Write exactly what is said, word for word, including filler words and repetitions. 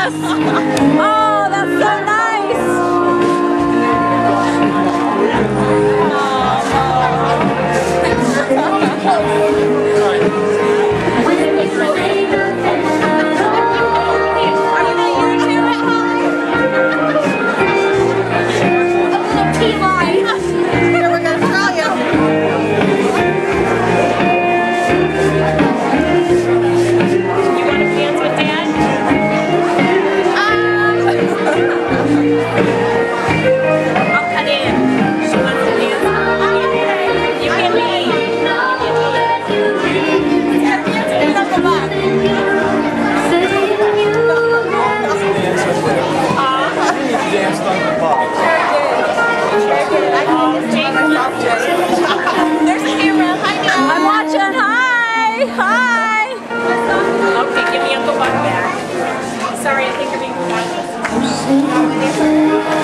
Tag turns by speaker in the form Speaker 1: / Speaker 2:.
Speaker 1: Yes! Oh, that's so nice!
Speaker 2: There's a camera. Hi, Dad.
Speaker 1: I'm watching. Hi! Hi!
Speaker 2: Okay, give me Uncle Buck back. Sorry, I think you're being quiet.